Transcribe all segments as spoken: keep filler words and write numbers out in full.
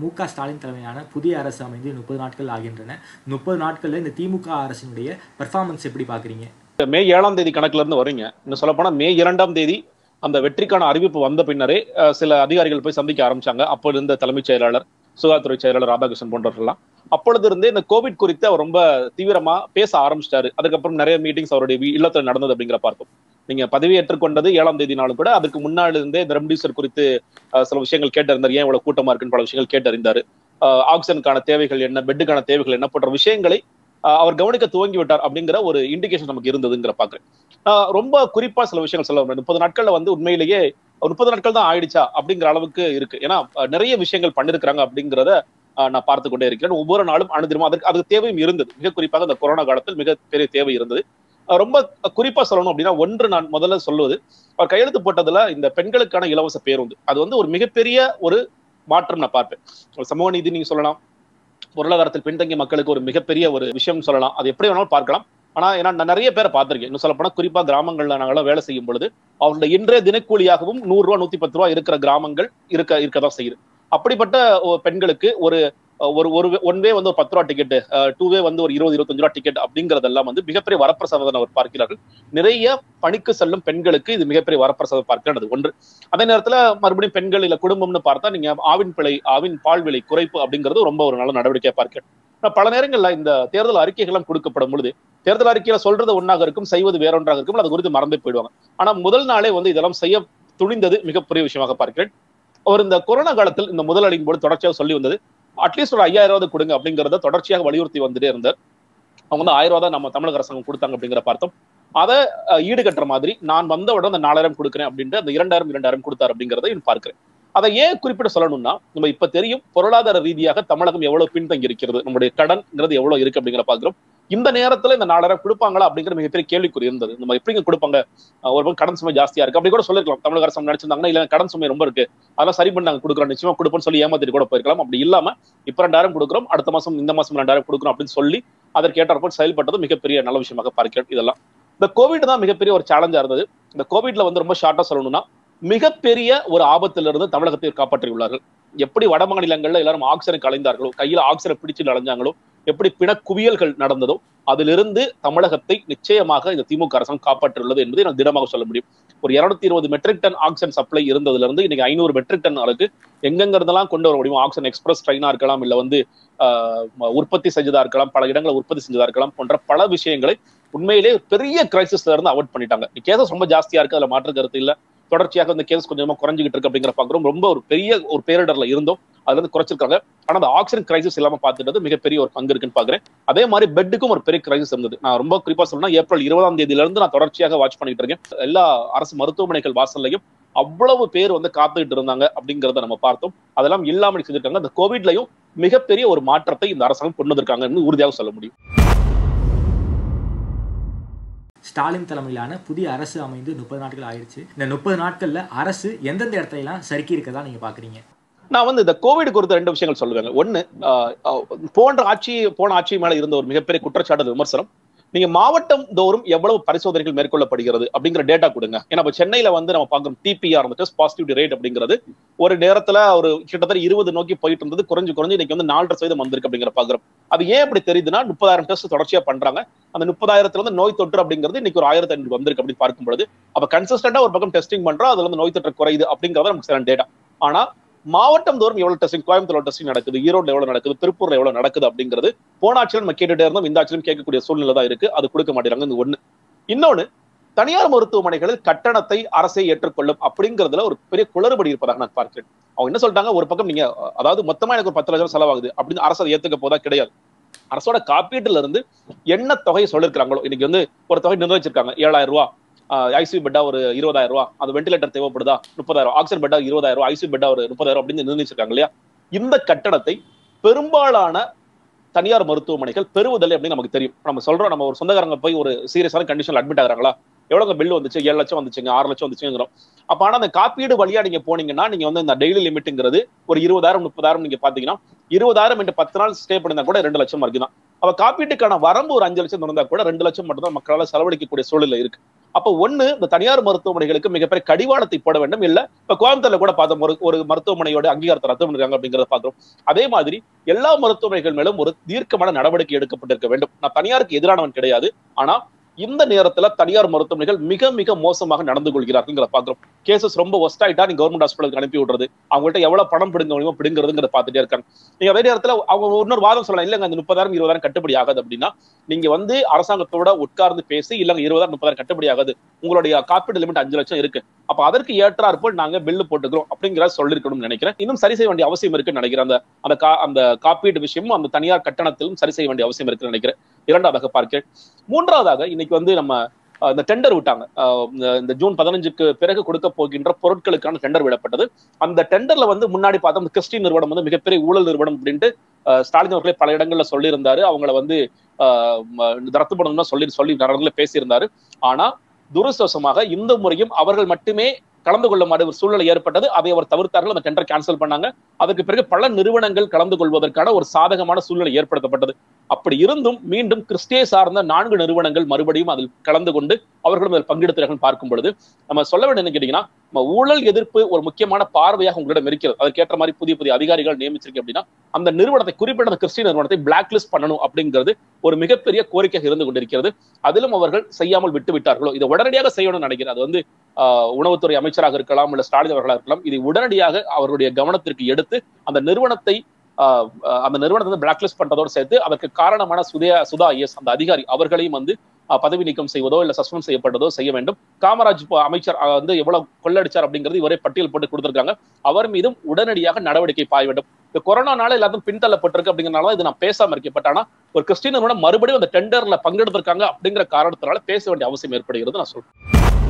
மு.க. ஸ்டாலின் தலைமையிலான புதிய அரசு அமைந்து முப்பது நாட்கள் ஆகின்றன. முப்பது நாட்கள்ல இந்த திமுக அரசினுடைய பெர்ஃபார்மன்ஸ் எப்படி பாக்குறீங்க? மே ஏழாம் தேதி கணக்குல இருந்து வரீங்க. இன்னும் சொல்ல போனா மே இரண்டாம் தேதி அந்த வெற்றிக்கான அறிவிப்பு வந்த பின்னரே சில அதிகாரிகள் போய் சந்திக்க ஆரம்பிச்சாங்க. அப்போ இருந்த தலைமைச் செயலாளர், சுகாதாரத்துறை செயலாளர் ராதாகிருஷ்ணன் போன்றவர்கள்லாம் அப்பொழுது இருந்தே இந்த கோவிட் குறித்து அவர் ரொம்ப தீவிரமா பேச ஆரம்பிச்சிட்டாரு. அதுக்கப்புறம் நிறைய மீட்டிங்ஸ் அவருடைய இல்லத்துல நடந்தது அப்படிங்கிற பார்ப்போம். நீங்க பதவி ஏற்றுக்கொண்டது ஏழாம் தேதி நாளும் கூட அதுக்கு முன்னாடி இருந்தே இந்த ரெம்டிசிவிர் குறித்து சில விஷயங்கள் கேட்டறிந்தார். ஏன் இவ்வளவு கூட்டமா இருக்குன்னு பல விஷயங்கள் கேட்டறிந்தாரு. ஆக்சிஜனுக்கான தேவைகள் என்ன, பெட்டுக்கான தேவைகள் என்ன போன்ற விஷயங்களை அவர் கவனிக்க துவங்கி விட்டார் அப்படிங்கிற ஒரு இண்டிகேஷன் நமக்கு இருந்ததுங்கிற பாக்குறேன். ரொம்ப குறிப்பா சில விஷயங்கள் சொல்ல முடியும். முப்பது நாட்கள்ல வந்து உண்மையிலேயே முப்பது நாட்கள் தான் ஆயிடுச்சா அப்படிங்கிற அளவுக்கு இருக்கு. ஏன்னா நிறைய விஷயங்கள் பண்ணிருக்கிறாங்க அப்படிங்கிறத நான் பார்த்து கொண்டே இருக்கிறேன். ஒவ்வொரு நாளும் அனுதினமும் அதுக்கு அதுக்கு தேவையும் இருந்தது. மிக குறிப்பாக இந்த கொரோனா காலத்தில் மிகப்பெரிய தேவை இருந்தது. ரொம்ப குறிப்பா சொல்லணும் அப்படின்னா, ஒன்று நான் முதல்ல சொல்லுவது, அவர் கையெழுத்து போட்டதுல இந்த பெண்களுக்கான இலவச பேருந்து அது வந்து ஒரு மிகப்பெரிய ஒரு மாற்றம் நான் பார்ப்பேன். சமூக நீதி நீங்க சொல்லலாம், பொருளாதாரத்தில் பின்தங்கிய மக்களுக்கு ஒரு மிகப்பெரிய ஒரு விஷயம் சொல்லலாம். அது எப்படி வேணாலும் பார்க்கலாம். ஆனா ஏன்னா நான் நிறைய பேரை பார்த்திருக்கேன். இன்னும் சொல்ல போனா குறிப்பா கிராமங்கள்ல நாங்களாம் வேலை செய்யும் பொழுது அவருடைய இன்றைய தினக்கூலியாகவும் நூறு ரூபா நூத்தி பத்து ரூபா இருக்கிற கிராமங்கள் இருக்க இருக்கதான் செய்யுது. அப்படிப்பட்ட பெண்களுக்கு ஒரு ஒரு ஒரு ஒன் வே வந்து ஒரு பத்து ரூபா டிக்கெட், டூ வே வந்து ஒரு இருபது இருபத்தஞ்சு ரூபா டிக்கெட் அப்படிங்கறதெல்லாம் வந்து மிகப்பெரிய வரப்பிரசாதம் அவர் பார்க்கிறார்கள். நிறைய பணிக்கு செல்லும் பெண்களுக்கு இது மிகப்பெரிய வரப்பிரசாதம் பார்க்கிறது ஒன்று. அதே நேரத்துல மறுபடியும் பெண்கள் இல்ல குடும்பம்னு பார்த்தா நீங்க ஆவின் பிழை ஆவின் பால் விலை குறைப்பு அப்படிங்கிறது ரொம்ப ஒரு நல்ல நடவடிக்கையா பார்க்கிறேன். பல நேரங்கள்ல இந்த தேர்தல் அறிக்கைகள் கொடுக்கப்படும் பொழுது தேர்தல் அறிக்கையில சொல்றது ஒன்றாக இருக்கும், செய்வது வேறொன்றாக இருக்கும். அது குறித்து மறந்தே போயிடுவாங்க. ஆனா முதல் நாளே வந்து இதெல்லாம் செய்ய துணிந்தது மிகப்பெரிய விஷயமாக பார்க்கிறேன். அவர் இந்த கொரோனா காலத்தில் இந்த முதல் அடிக்கும் போது தொடர்ச்சியாக சொல்லி வந்தது, அட்லீஸ்ட் ஒரு ஐயாயிரம் ரூபாய் கொடுங்க அப்படிங்கறத தொடர்ச்சியாக வலியுறுத்தி வந்துட்டே இருந்தார். அவங்க வந்து ஆயிரம் ரூபாய் தான் நம்ம தமிழக அரசாங்கம் கொடுத்தாங்க அப்படிங்கிற பார்த்தோம். அதை ஈடுகட்டுற மாதிரி நான் வந்தவுடன் அந்த நாலாயிரம் கொடுக்குறேன் அப்படின்ட்டு அந்த இரண்டாயிரம் இரண்டாயிரம் கொடுத்தார் அப்படிங்கிறத பார்க்கிறேன். அதை ஏன் குறிப்பிட சொல்லணும்னா, நம்ம இப்ப தெரியும் பொருளாதார ரீதியாக தமிழகம் எவ்வளவு பின்தங்கி இருக்கிறது, நம்முடைய கடன்ங்கிறது எவ்வளவு இருக்கு அப்படிங்கிற பாக்குறோம். இந்த நேரத்துல இந்த நாலாயிரம் கொடுப்பாங்களா அப்படிங்கிற மிகப்பெரிய கேள்விக்குறி இருந்தது. நம்ம எப்படிங்க கொடுப்பாங்க, ஒரு கடன் சுமை ஜாஸ்தியா இருக்கு அப்படி கூட சொல்லிருக்கலாம். தமிழக அரசு நினைச்சிருந்தாங்கன்னா இல்ல கடன் சுமை ரொம்ப இருக்கு அதெல்லாம் சரி பண்ணாங்க கொடுக்குறோம் நிச்சயமா கொடுப்போம்னு சொல்லி ஏமாத்திட்டு கூட போயிருக்கலாம். அப்படி இல்லாம இப்ப ரெண்டாயிரம் கொடுக்குறோம், அடுத்த மாசம் இந்த மாசம் ரெண்டாயிரம் கொடுக்குறோம் அப்படின்னு சொல்லி அதற்கு ஏற்றாற்போல் செயல்பட்டது மிகப்பெரிய நல்ல விஷயமாக பார்க்கிறேன். இதெல்லாம் இந்த கோவிட் தான் மிகப்பெரிய ஒரு சேலஞ்சா இருந்தது. இந்த கோவிட்ல வந்து ரொம்ப ஷார்ட்டா சொல்லணும்னா மிகப்பெரிய ஒரு ஆபத்திலிருந்து தமிழகத்தை காப்பாற்றியுள்ளார்கள். எப்படி வட மாநிலங்கள்ல எல்லாரும் ஆக்சிஜனை கலைந்தார்களோ, கையில ஆக்சிஜனை பிடிச்சு அலைஞ்சாங்களோ, எப்படி பிண குவியல்கள் நடந்ததோ அதிலிருந்து தமிழகத்தை நிச்சயமாக இந்த திமுக அரசாங்கம் காப்பாற்றியுள்ளது என்பதை நான் திடமாக சொல்ல முடியும். ஒரு இருநூத்தி இருபது மெட்ரிக் டன் ஆக்சிஜன் சப்ளை இருந்ததுல இருந்து இன்னைக்கு ஐநூறு மெட்ரிக் டன் அளவுக்கு எங்கெங்கிருந்தெல்லாம் கொண்டு வர முடியும். ஆக்சிஜன் எக்ஸ்பிரஸ் ட்ரெயினா இருக்கலாம், இல்ல வந்து ஆஹ் உற்பத்தி செஞ்சதா இருக்கலாம், பல இடங்களை உற்பத்தி செஞ்சதா இருக்கலாம் போன்ற பல விஷயங்களை உண்மையிலே பெரிய கிரைசிஸ்ல இருந்து அவாய்ட் பண்ணிட்டாங்க. கேசஸ் ரொம்ப ஜாஸ்தியா இருக்கு, அதுல மாற்று கருத்து இல்ல. தொடர்ச்சியாக இந்த கேஸ் கொஞ்சமா குறைஞ்சிக்கிட்டு இருக்கு அப்படிங்கிற பாக்குறோம். ரொம்ப ஒரு பெரிய ஒரு பேரிடர்ல இருந்தோம், அதுல இருந்து குறைச்சிருக்காங்க. ஆனா அந்த ஆக்சிஜன் கிரைசிஸ் இல்லாம பாத்துட்டு மிகப்பெரிய ஒரு பங்கு இருக்குன்னு பாக்குறேன். அதே மாதிரி பெட்டுக்கும் ஒரு பெரிய கிரைசிஸ் இருந்தது. நான் ரொம்ப குறிப்பா சொல்லணும்னா ஏப்ரல் இருபதாம் தேதியில இருந்து நான் தொடர்ச்சியாக வாட்ச் பண்ணிட்டு இருக்கேன். எல்லா அரசு மருத்துவமனைகள் வாசல்லையும் அவ்வளவு பேர் வந்து காத்துக்கிட்டு இருந்தாங்க அப்படிங்கிறத நம்ம பார்த்தோம். அதெல்லாம் இல்லாமல் செஞ்சிருக்காங்க. இந்த கோவிட்லயும் மிகப்பெரிய ஒரு மாற்றத்தை இந்த அரசாங்கம் கொண்டு வந்திருக்காங்கன்னு உறுதியாக சொல்ல முடியும். ஸ்டாலின் தலைமையிலான புதிய அரசு அமைந்து முப்பது நாட்கள் ஆயிடுச்சு. இந்த முப்பது நாட்கள்ல அரசு எந்தெந்த இடத்துல எல்லாம் சறுக்கி இருக்கதா நீங்க பாக்குறீங்க? நான் வந்து இந்த கோவிட் குறித்த ரெண்டு விஷயங்கள் சொல்லுவேங்க. ஒண்ணு, போன்ற ஆட்சி போன ஆட்சி மேல இருந்த ஒரு மிகப்பெரிய குற்றச்சாட்டு விமர்சனம், நீங்க மாவட்டம் தோறும் எவ்வளவு பரிசோதனைகள் மேற்கொள்ளப்படுகிறது அப்படிங்கிற டேட்டா கொடுங்க. ஏன்னா சென்னையில வந்து நம்ம பார்க்கிறோம் டிபிஆர் டெஸ்ட் பாசிட்டிவிட்டி ரேட் அப்படிங்கிறது ஒரு நேரத்துல ஒரு கிட்டத்தட்ட இருபது நோக்கி போயிட்டு இருந்தது, குறைஞ்சு குறைஞ்சு இன்னைக்கு வந்து நாலரை சதவீதம் வந்திருக்கு அப்படிங்கிற பாக்குறோம். அது ஏன் அப்படி தெரியுதுன்னா முப்பதாயிரம் டெஸ்ட் தொடர்ச்சியா பண்றாங்க. அந்த முப்பதாயிரத்துல வந்து நோய் தொற்று அப்படிங்கிறது இன்னைக்கு ஒரு ஆயிரத்தி ஐநூறு வந்திருக்கு அப்படின்னு பார்க்கும் பொழுது அப்ப கன்சிஸ்டன்டா ஒரு பக்கம் டெஸ்டிங் பண்றோம், அதுல வந்து நோய் தொற்று குறையுது அப்படிங்கறத நமக்கு சில டேட்டா. ஆனா மாவட்டம் தோறும் எவ்வளவு டெஸ்டிங், கோயம்புத்தூர் டெஸ்டிங் நடக்குது, ஈரோடு எவ்வளவு நடக்குது, திருப்பூர்ல எவ்வளவு நடக்குது அப்படிங்கிறது போன ஆட்சியில் நம்ம கேட்டுட்டே இருந்தோம். இந்த ஆட்சியிலும் கேட்கக்கூடிய சூழ்நிலை தான் இருக்கு. அது கொடுக்க மாட்டேங்கிறாங்க. ஒண்ணு. இன்னொன்னு, தனியார் மருத்துவமனைகளில் கட்டணத்தை அரசை ஏற்றுக்கொள்ளும் அப்படிங்கிறதுல ஒரு பெரிய குளறுபடி இருப்பதாக நான் பார்க்கிறேன். அவங்க என்ன சொல்லிட்டாங்க, ஒரு பக்கம் நீங்க அதாவது மொத்தமா எனக்கு ஒரு பத்து லட்சம் செலவாகுது அப்படின்னு அரசு அதை ஏத்துக்க போதா கிடையாது. அரசோட காப்பீட்டுல இருந்து என்ன தொகையை சொல்லிருக்காங்களோ, இன்னைக்கு வந்து ஒரு தொகை நிர்ணயிச்சிருக்காங்க, ஏழாயிரம் ரூபாய் ஐசியூ பெட்டா ஒரு இருபதாயிரம் ரூபாய், அது வெண்டிலேட்டர் தேவைப்படுதா முப்பதாயிரம், ஆக்சிஜன் பெட்டா இருபதாயிரம் ரூபாய், ஐசியூ பெட்டா ஒரு முப்பதாயிரம் அப்படின்னு நிர்ணயிச்சிருக்காங்க இல்லையா. இந்த கட்டணத்தை பெரும்பாலான தனியார் மருத்துவமனைகள் பெறுவதில்லை அப்படின்னு நமக்கு தெரியும். நம்ம சொல்றோம், நம்ம ஒரு சொந்தக்காரங்க போய் ஒரு சீரியஸான கண்டிஷன்ல அட்மிட் ஆகுறாங்களா, எவ்வளவு பில் வந்துச்சு, ஏழு லட்சம் வந்துச்சுங்க, ஆறு லட்சம் வந்துச்சுங்கிறோம். அப்ப ஆனா அந்த காப்பீடு வழியா நீங்க போனீங்கன்னா நீங்க வந்து இந்த டெய்லி லிமிட்ங்கிறது ஒரு இருபதாயிரம் முப்பதாயிரம் நீங்க பாத்தீங்கன்னா இருபதாயிரம் என்று பத்து நாள் ஸ்டே பண்ணிருந்தா கூட ரெண்டு லட்சம் வரைக்கும் தான். அப்ப காப்பீட்டுக்கான வரம்பு ஒரு அஞ்சு லட்சம் இருந்தா கூட ரெண்டு லட்சம் மட்டும் தான் மக்களால் செலவழிக்கக்கூடிய சூழல்ல இருக்கு. அப்ப ஒண்ணு இந்த தனியார் மருத்துவமனைகளுக்கு மிகப்பெரிய கடிவாளத்தை போட வேண்டும். இல்ல இப்ப கோயம்புத்தூர்ல கூட பார்த்தோம், ஒரு ஒரு மருத்துவமனையோட அங்கீகாரத்தை ரத்து பண்ணிருக்காங்க அப்படிங்கறத பார்த்தோம். அதே மாதிரி எல்லா மருத்துவமனைகள் மேலும் ஒரு தீர்க்கமான நடவடிக்கை எடுக்கப்பட்டிருக்க வேண்டும். நான் தனியாருக்கு எதிரானவன் கிடையாது. ஆனா இந்த நேரத்துல தனியார் மருத்துவமனைகள் மிக மிக மோசமாக நடந்து கொள்கிறார்கள் பாக்குறோம். கேசஸ் ரொம்ப ஒஸ்ட் ஆயிட்டா நீங்க கவர்மெண்ட் ஹாஸ்பிட்டலுக்கு அனுப்பி விடுறது, அவங்கள்ட்ட எவ்வளவு பணம் பிடுங்க முடியுமோ பிடுங்கிறதுங்கிறத பார்த்துட்டே இருக்காங்க. நீங்க அதே நேரத்துல அவங்க இன்னொரு வாதம் சொல்லலாம், இல்லங்க அந்த முப்பதாயிரம் இருபதாயிரம் கட்டுப்படி ஆகாது அப்படின்னா நீங்க வந்து அரசாங்கத்தோட உட்கார்ந்து பேசி, இல்லங்க இருபதாயிரம் முப்பதாயிரம் கட்டுப்படி ஆகாது, உங்களுடைய காப்பீடு லிமிட் அஞ்சு லட்சம் இருக்கு, அப்ப அதற்கு ஏற்றாற் போல் நாங்க பில்லு போட்டுக்கிறோம் அப்படிங்கிறத சொல்லிருக்கணும்னு நினைக்கிறேன். இன்னும் சரி செய்ய வேண்டிய அவசியம் இருக்குன்னு நினைக்கிறேன். அந்த அந்த அந்த காப்பீடு விஷயமும் அந்த தனியார் கட்டணத்திலும் சரி செய்ய வேண்டிய அவசியம் இருக்குன்னு நினைக்கிறேன். இரண்டாவதாக பார்க்கிறேன். மூன்றாவதாக இன்னைக்கு வந்து நம்ம இந்த டெண்டர் விட்டாங்க. இந்த ஜூன் பதினஞ்சுக்கு பிறகு கொடுக்க போகின்ற பொருட்களுக்கான டெண்டர் விடப்பட்டது. அந்த டெண்டர்ல வந்து முன்னாடி பார்த்தோம் கிறிஸ்டின் நிறுவனம் வந்து மிகப்பெரிய ஊழல் நிறுவனம் அப்படின்ட்டு ஸ்டாலின் அவர்களே பல இடங்கள்ல சொல்லியிருந்தாரு. அவங்களை வந்து ரத்து பண்ணணும்னு சொல்லி சொல்லி நிறைய பேசியிருந்தாரு. ஆனா துரதிர்ஷ்டவசமாக இந்த முறையும் அவர்கள் மட்டுமே கலந்து கொள்ள மாட்ட ஒரு சூழ்நிலை ஏற்பட்டது. அதை அவர் தவிர்த்தார்கள். அந்த டெண்டர் கேன்சல் பண்ணாங்க. அதற்கு பிறகு பல நிறுவனங்கள் கலந்து கொள்வதற்கான ஒரு சாதகமான சூழ்நிலை ஏற்படுத்தப்பட்டது. அப்படி இருந்தும் மீண்டும் கிறிஸ்டியை சார்ந்த நான்கு நிறுவனங்கள் மறுபடியும் அதில் கலந்து கொண்டு அவர்களும் அதில் பங்கெடுத்தார்கள் பார்க்கும் பொழுது நம்ம சொல்ல வேண்டிய என்ன கேட்டீங்கன்னா, நம்ம ஊழல் எதிர்ப்பு ஒரு முக்கியமான பார்வையாக உங்களிடம் இருக்கிறது. அதுக்கேற்ற மாதிரி புதிய புதிய அதிகாரிகள் நியமிச்சிருக்கு அப்படின்னா அந்த நிறுவனத்தை, குறிப்பிட்ட அந்த கிறிஸ்டின் நிறுவனத்தை பிளாக் லிஸ்ட் பண்ணணும் அப்படிங்கிறது ஒரு மிகப்பெரிய கோரிக்கையாக இருந்து கொண்டிருக்கிறது. அதிலும் அவர்கள் செய்யாமல் விட்டு விட்டார்களோ, இதை உடனடியாக செய்யணும்னு நினைக்கிறேன். அது வந்து ஆஹ் உணவுத்துறை அமைச்சராக இருக்கலாம், இல்ல ஸ்டாலின் அவர்களாக இருக்கலாம். இதை உடனடியாக அவருடைய கவனத்திற்கு எடுத்து அந்த நிறுவனத்தை அந்த நிறுவனத்தை பிளாக் லிஸ்ட் பண்றதோடு சேர்த்து அதற்கு காரணமான சுதா சுதா ஐஎஸ் அந்த அதிகாரி அவர்களையும் வந்து பதவி நீக்கம் செய்வதோ இல்ல சஸ்பெண்ட் செய்யப்பட்டதோ செய்ய வேண்டும். காமராஜ் அமைச்சர் வந்து எவ்வளவு கொள்ளடிச்சார் அப்படிங்கிறது இவரே பட்டியல் போட்டு கொடுத்திருக்காங்க. அவர் மீதும் உடனடியாக நடவடிக்கை பாய வேண்டும். இந்த கொரோனானால எல்லாத்தையும் பின்தள்ளப்பட்டிருக்கு அப்படிங்கிறனால இது நான் பேசாம இருக்கேன். பட் ஆனா ஒரு கிறிஸ்டின் நிறுவனம் மறுபடியும் அந்த டெண்டர்ல பங்கெடுத்திருக்காங்க அப்படிங்கிற காரணத்தினால பேச வேண்டிய அவசியம் ஏற்படுகிறது நான் சொல்றேன்.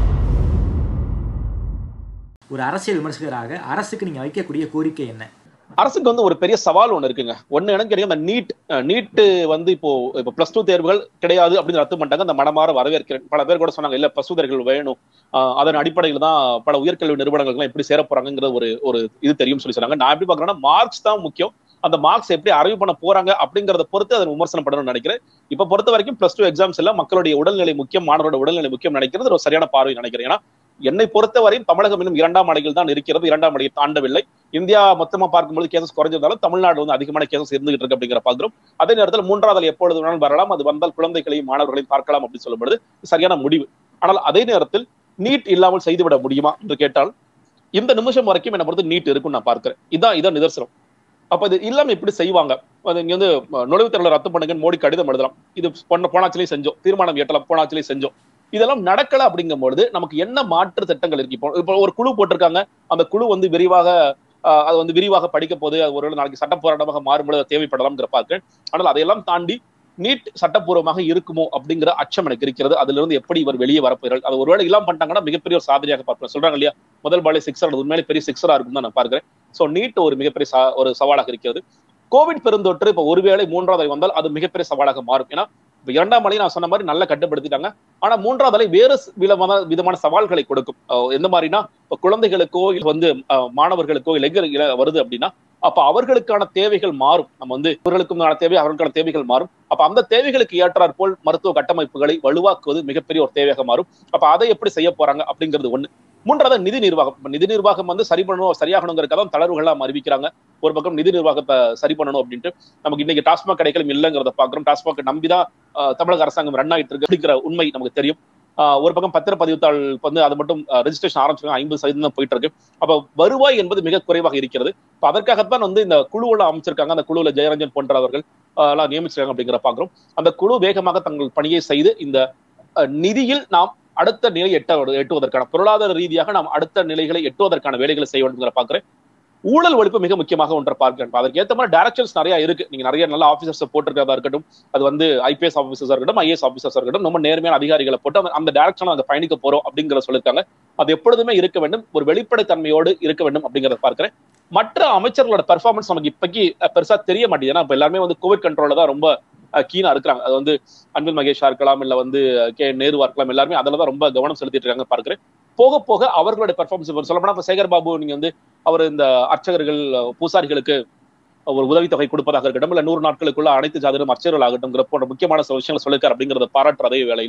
ஒரு அரசியல் விமர்சகராக அரசுக்கு நீங்க வைக்கக்கூடிய கோரிக்கை என்ன? அரசுக்கு வந்து ஒரு பெரிய சவால் ஒண்ணு இருக்குங்க. ஒண்ணு என்னன்னு கேட்டீங்கன்னா, அந்த நீட் நீட் வந்து இப்போ இப்போ பிளஸ் டூ தேர்வுகள் கிடையாது அப்படின்னு ரத்து பண்ணிட்டாங்க. அந்த மனமாற வரவேற்கிறேன். பல பேர் கூட சொன்னாங்க, இல்ல பிளஸ் டூ தேர்வுகள் வேணும், அதன் அடிப்படையில் தான் பல உயர்கல்வி நிறுவனங்கள்லாம் எப்படி சேர போறாங்கிற ஒரு ஒரு இது தெரியும் சொல்லி சொன்னாங்க. நான் எப்படி பாக்குறேன்னா, மார்க்ஸ் தான் முக்கியம். அந்த மார்க்ஸ் எப்படி அறிவு பண்ண போறாங்க அப்படிங்கறத பொறுத்து அதை விமர்சனம் பண்ணணும்னு நினைக்கிறேன். இப்ப பொறுத்த வரைக்கும் பிளஸ் டூ எக்ஸாம்ஸ் எல்லாம் மக்களுடைய உடல்நிலை முக்கியம், மாணவரோட உடல்நிலை முக்கியம் நினைக்கிறது ஒரு சரியான பார்வை நினைக்கிறேன். ஏன்னா என்னை பொறுத்தவரையும் தமிழகம் இன்னும் இரண்டாம் அலையில் தான் இருக்கிறது. இரண்டாம் அலையை தாண்டவில்லை. இந்தியா மொத்தமா பார்க்கும்போது கேசஸ் குறைஞ்சிருந்தாலும் தமிழ்நாடு வந்து அதிகமான கேசஸ் இருந்துகிட்டு இருக்கு அப்படிங்கிற பாக்குறோம். அதே நேரத்தில் மூன்றாவது அலை எப்பொழுது வேணாலும் வரலாம். அது வந்தால் குழந்தைகளையும் மாணவர்களையும் பார்க்கலாம் அப்படின்னு சொல்லும்போது சரியான முடிவு. ஆனால் அதே நேரத்தில் நீட் இல்லாமல் செய்துவிட முடியுமா என்று கேட்டால் இந்த நிமிஷம் வரைக்கும் என்ன பொறுத்து நீட் இருக்குன்னு நான் பார்க்கிறேன். இதான் இதான் நிதர்சனம். அப்ப இது இல்லாம எப்படி செய்வாங்க? இங்க வந்து நுழைவுத் தேர்வுல ரத்து பண்ணுங்கன்னு மோடி கடிதம் எழுதலாம். இது பொண்ண போனாச்சிலையும் செஞ்சோம், தீர்மானம் எட்டலாம் போனாச்சிலையும் செஞ்சோம். இதெல்லாம் நடக்கல அப்படிங்கும் பொழுது நமக்கு என்ன மாற்று திட்டங்கள் இருக்கு? இப்போ இப்போ ஒரு குழு போட்டிருக்காங்க. அந்த குழு வந்து விரிவாக அது வந்து விரிவாக படிக்க போது அது ஒரு நாளைக்கு சட்ட போராட்டமாக மாறும்பொழுது தேவைப்படலாம் பார்க்கிறேன். ஆனால் அதையெல்லாம் தாண்டி நீட் சட்டப்பூர்வமாக இருக்குமோ அப்படிங்கிற அச்சம் எனக்கு இருக்கிறது. அதுல இருந்து எப்படி இவர் வெளியே வரப்போகிறார், அது ஒருவேளை இல்லாம பண்ணிட்டாங்கன்னா மிகப்பெரிய ஒரு சாதனையாக பார்க்கிறேன். சொல்றாங்க இல்லையா, முதல் பாலே சிக்ஸர், அது உண்மையிலே பெரிய சிக்ஸரா இருக்கும் தான் நான் பார்க்கிறேன். சோ நீட் ஒரு மிகப்பெரிய ஒரு சவாலாக இருக்கிறது. கோவிட் பெருந்தொற்று இப்ப ஒருவேளை மூன்றாவது அலை வந்தால் அது மிகப்பெரிய சவாலாக மாறும். ஏன்னா இப்ப இரண்டாம் அலை நான் சொன்ன மாதிரி நல்லா கட்டுப்படுத்திட்டாங்க. ஆனா மூன்றாவது அலை வேறு விதமான விதமான சவால்களை கொடுக்கும். எந்த மாதிரினா, குழந்தைகளுக்கோ வந்து மாணவர்களுக்கோ இளைஞர் வருது அப்படின்னா அப்ப அவர்களுக்கான தேவைகள் மாறும். நம்ம வந்து இவர்களுக்கும் தேவை, அவர்களுக்கான தேவைகள் மாறும். அப்ப அந்த தேவைகளுக்கு ஏற்றாற் போல் மருத்துவ கட்டமைப்புகளை வலுவாக்குவது மிகப்பெரிய ஒரு தேவையாக மாறும். அப்ப அதை எப்படி செய்ய போறாங்க அப்படிங்கிறது ஒண்ணு. மூன்றாவது நிதி நிர்வாகம். நிதி நிர்வாகம் வந்து சரி பண்ணணும், சரியாகணுங்கிறதுக்காக தளர்வுகள்லாம் அறிவிக்கிறாங்க. ஒரு பக்கம் நிதி நிர்வாகத்தை சரி பண்ணணும் அப்படின்ட்டு நமக்கு இன்னைக்கு டாஸ்மாக் கடைகளும் இல்லைங்கிறத பாக்குறோம். டாஸ்மாக் நம்பிதான் தமிழக அரசாங்கம் ரன் ஆகிட்டு இருக்கு அப்படிங்கிற உண்மை நமக்கு தெரியும். ஒரு பக்கம் பத்திரப்பதிவுத்தாள் வந்து அது மட்டும் ரெஜிஸ்ட்ரேஷன் ஆரம்பிச்சிருக்காங்க, ஐம்பது சதவீதம் தான் போயிட்டு இருக்கு. அப்ப வருவாய் என்பது மிக குறைவாக இருக்கிறது. இப்ப அதற்காகத்தான் வந்து இந்த குழுவெல்லாம் அமைச்சிருக்காங்க. அந்த குழுவில் ஜெயரஞ்சன் போன்றவர்கள் எல்லாம் நியமிச்சிருக்காங்க அப்படிங்கிற பாக்குறோம். அந்த குழு வேகமாக தங்கள் பணியை செய்து இந்த நிதியில் நாம் அடுத்த நிலை எட்ட எட்டுவதற்கான பொருளாதார ரீதியாக நாம் அடுத்த நிலைகளை எட்டுவதற்கான வேலைகளை செய்ய வேண்டும் பார்க்கிறேன். ஊழல் ஒழிப்பு மிக முக்கியமாக ஒன்றை பார்க்கிறேன். அதற்கு ஏற்ற மாதிரி டைரக்ஷன்ஸ் நிறைய இருக்கு. நீங்க நிறைய நல்ல ஆபீசர்ஸ் போட்டிருக்கிறதா இருக்கட்டும், அது வந்து ஐபிஎஸ் ஆபீசர்ஸா இருக்கட்டும், ஐஏஎஸ் ஆபீசர்ஸா இருக்கட்டும், ரொம்ப நேர்மையான அதிகாரிகளை போட்டு அந்த டைரக்ஷன் அங்க பயணிக்க போறோம் அப்படிங்கிற சொல்லிருக்காங்க. அது எப்பொழுதுமே இருக்க வேண்டும், ஒரு வெளிப்படைத்தன்மையோடு இருக்க வேண்டும் அப்படிங்கிறத பார்க்கிறேன். மற்ற அமைச்சர்களோட பெர்ஃபார்மன்ஸ் நமக்கு இப்போக்கி பெருசா தெரிய மாட்டேங்குது. ஏன்னா இப்ப எல்லாருமே வந்து கோவிட் கண்ட்ரோல தான் ரொம்ப கீனா இருக்கிறாங்க. அது வந்து அன்பில் மகேஷா இருக்கலாம், இல்ல வந்து கே நேருவா இருக்கலாம், எல்லாருமே அதுலதான் ரொம்ப கவனம் செலுத்திட்டு இருக்காங்க பார்க்கிறேன். போக போக அவர்களுடைய பெர்ஃபார்மன்ஸ் சொல்ல போனா சேகர் பாபு நீங்க வந்து அவர் இந்த அர்ச்சகர்கள் பூசாரிகளுக்கு ஒரு உதவித்தொகை கொடுப்பதாக இருக்கட்டும், இல்ல நூறு நாட்களுக்குள்ள அனைத்து ஜாதிகளும் அர்ச்சகர்கள் ஆகட்டும் போன்ற முக்கியமான சில விஷயங்கள் சொல்லிருக்காரு அப்படிங்கறத பாராட்டுற அதே வேளையில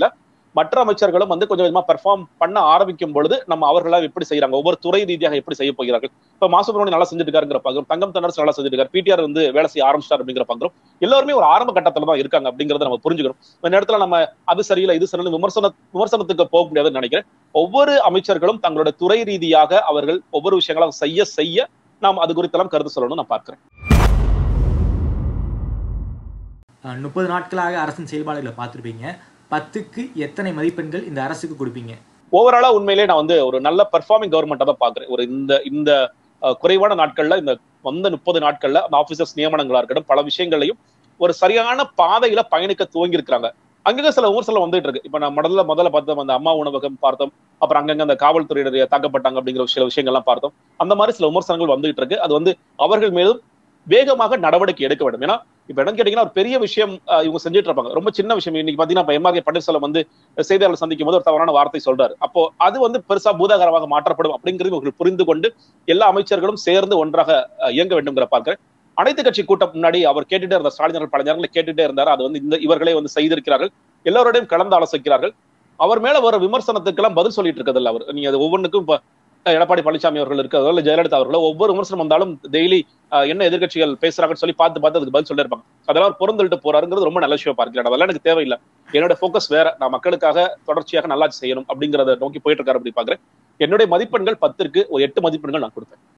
மற்ற அமைச்சர்களும் வந்து கொஞ்சம் கொஞ்சமா பெர்ஃபார்ம் பண்ண ஆரம்பிக்கும் பொழுது நம்ம அவர்களா எப்படி செய்யறாங்க, ஒவ்வொரு துறை ரீதியாக எப்படி செய்ய போகிறார்கள். இப்ப மாசுபிரமணியம் நல்லா செஞ்சுட்டு இருக்காருங்கிற பாக்குறோம், தங்கம் தென்னரசு நல்லா செஞ்சுட்டு இருக்காரு, பிடிஆர் வந்து வேலை செய்ய ஆரம்பிச்சிட்டார் அப்படிங்கிற பாக்குறோம். எல்லாருமே ஒரு ஆரம்ப கட்டத்துல தான் இருக்காங்க அப்படிங்கறத நம்ம புரிஞ்சுக்கணும். இந்த நேரத்துல நம்ம அது சரியில்லை இது சரியில்லை விமர்சன விமர்சனத்துக்கு போக முடியாதுன்னு நினைக்கிறேன். ஒவ்வொரு அமைச்சர்களும் தங்களோட துறை ரீதியாக அவர்கள் ஒவ்வொரு விஷயங்களும் செய்ய செய்ய நாம் அது குறித்தெல்லாம் கருத்து சொல்லணும் நான் பார்க்கிறேன். முப்பது நாட்களாக அரசின் செயல்பாடுகளை பார்த்துருப்பீங்க. பத்துக்கு எத்தனை மதிப்பெண்கள் இந்த அரசுக்கு கொடுப்பீங்க? ஓவராலா உண்மையிலே நான் வந்து ஒரு நல்ல பெர்ஃபார்மிங் கவர்மெண்டா தான் பாக்குறேன். ஒரு இந்த இந்த குறைவான நாட்கள்ல இந்த வந்த முப்பது நாட்கள்ல அந்த ஆபீசர்ஸ் நியமனங்களா இருக்கட்டும் பல விஷயங்களையும் ஒரு சரியான பாதையில பயணிக்க துவங்கி இருக்கிறாங்க. அங்கங்க சில விமர்சனம் வந்துட்டு இருக்கு. இப்ப நான் முதல்ல முதல்ல பார்த்தோம் அந்த அம்மா உணவகம் பார்த்தோம், அப்புறம் அங்கங்க அந்த காவல்துறையினர் தாக்கப்பட்டாங்க அப்படிங்கிற சில விஷயங்கள்லாம் பார்த்தோம். அந்த மாதிரி சில விமர்சனங்கள் வந்துகிட்டு இருக்கு. அது வந்து அவர்கள் மேலும் வேகமாக நடவடிக்கை எடுக்க வேண்டும். ஏன்னா இப்ப இடம் கேட்டீங்கன்னா ஒரு பெரிய விஷயம் இவங்க செஞ்சுட்டு இருப்பாங்க, ரொம்ப சின்ன விஷயம். இன்னைக்கு பாத்தீங்கன்னா எம் ஆர் கே பன்னீர்செல்வம் வந்து செய்தியாளர் சந்திக்கும் போது ஒரு தவறான வார்த்தை சொல்றாரு. அப்போ அது வந்து பெருசா பூதாகரமாக மாற்றப்படும் அப்படிங்கிறது இவர்கள் புரிந்து கொண்டு எல்லா அமைச்சர்களும் சேர்ந்து ஒன்றாக இயங்க வேண்டும்ங்கிற பார்க்கிறேன். அனைத்து கட்சி கூட்டம் முன்னாடி அவர் கேட்டுட்டே இருந்தார், ஸ்டாலின் பல நேரங்களை கேட்டுட்டே இருந்தார். அது வந்து இந்த இவர்களே வந்து செய்திருக்கிறார்கள், எல்லாரோடையும் கலந்து ஆலோசிக்கிறார்கள். அவர் மேல வர விமர்சனத்துக்கெல்லாம் பதில் சொல்லிட்டு இருக்கிறதில்ல அவர். நீங்க அது ஒவ்வொன்றுக்கும் இப்ப எடப்பாடி பழனிசாமி அவர்கள் இருக்கிறதோ இல்ல ஜெயலலிதா அவர்களோ ஒவ்வொரு விமர்சனம் வந்தாலும் டெய்லி என்ன எதிர்கட்சிகள் பேசுறாங்கன்னு சொல்லி பார்த்து பார்த்து அதுக்கு பதில் சொல்லியிருப்பாங்க. அதெல்லாம் பொருந்துட்டு போறாருங்கிறது ரொம்ப நல்ல விஷயம் பார்க்கிறேன். அதெல்லாம் எனக்கு தேவையில்லை, என்னோட போக்கஸ் வேற, நான் மக்களுக்காக தொடர்ச்சியாக நல்லாட்சி செய்யணும் அப்படிங்கறத நோக்கி போயிட்டு இருக்காரு அப்படி பாக்குறேன். என்னுடைய மதிப்பெண்கள் பத்திற்கு ஒரு எட்டு மதிப்பெண்கள் நான் கொடுப்பேன்.